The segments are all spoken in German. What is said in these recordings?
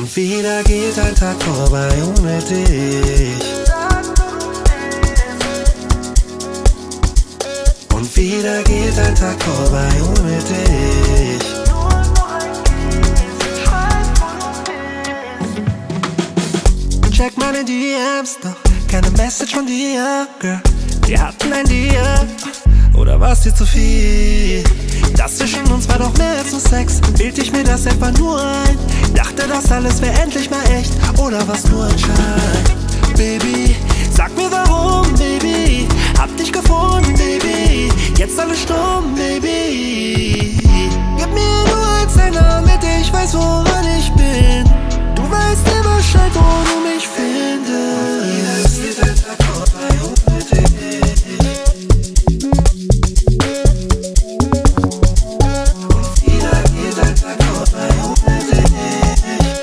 Und wieder geht ein Tag vorbei ohne dich. Und wieder geht ein Tag vorbei ohne dich. Check meine DMs, doch keine Message von dir, Girl. Wir hatten ein Deal, oder war's dir zu viel? Das zwischen uns war doch mehr als nur Sex. Bild ich mir das etwa nur ein? Dachte, das alles wäre endlich mal echt, oder war's nur ein Schein? Baby, sag mir warum, Baby. Hab dich gefunden, Baby. Jetzt alles stumm, Baby. Gib mir nur eins, ein Name, mit dem ich weiß, woran ich bin. Du weißt immer Bescheid, wo du mich findest. Geht ein Tag vorbei ohne dich. Und wieder geht ein Tag vorbei ohne dich.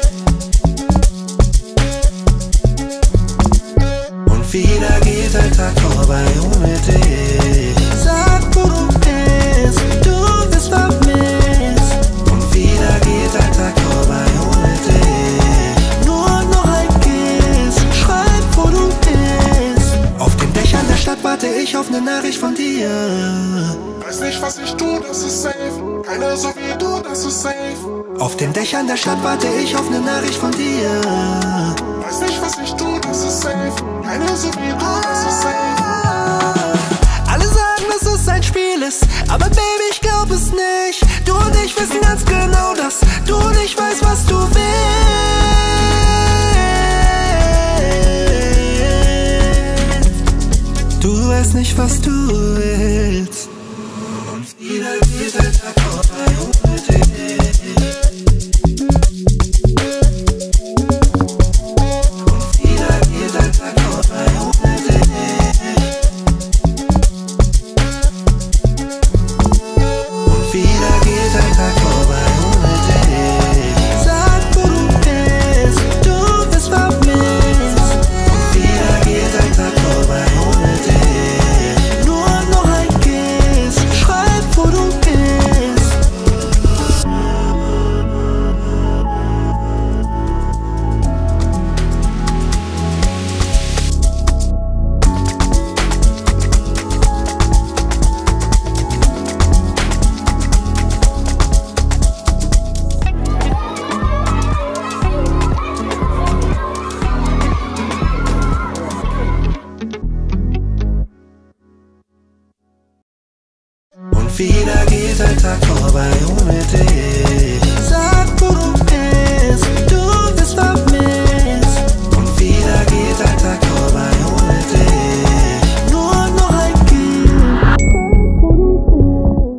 Und wieder geht ein Tag vorbei ohne dich. Sag, wo du bist, du bist vermisst. Und wieder geht ein Tag vorbei ohne dich. Nur noch ein Kiss, schreib, wo du bist. Auf den Dächern der Stadt warte ich auf ne Nachricht von dir. Weiß nicht, was ich tu, das ist safe. Keiner so wie du, das ist safe. Auf den Dächern der Stadt warte ich auf ne Nachricht von dir. Weiß nicht, was ich tu, das ist safe. Keiner so wie du, das ist safe. Alle sagen, dass es ein Spiel ist, aber Baby, ich glaub es nicht. Du und ich wissen ganz genau, dass du nicht weißt, was du willst. Du weißt nicht, was du willst. Und wieder geht ein Tag vorbei ohne dich. Und wieder geht ein Tag vorbei ohne dich. Und wieder geht ein Tag vorbei ohne dich. Sag, wo du bist, du bist vermisst. Und wieder geht ein Tag vorbei ohne dich. Nur noch ein Kiss, schreib, wo du bist. Und wieder geht ein Tag vorbei ohne dich.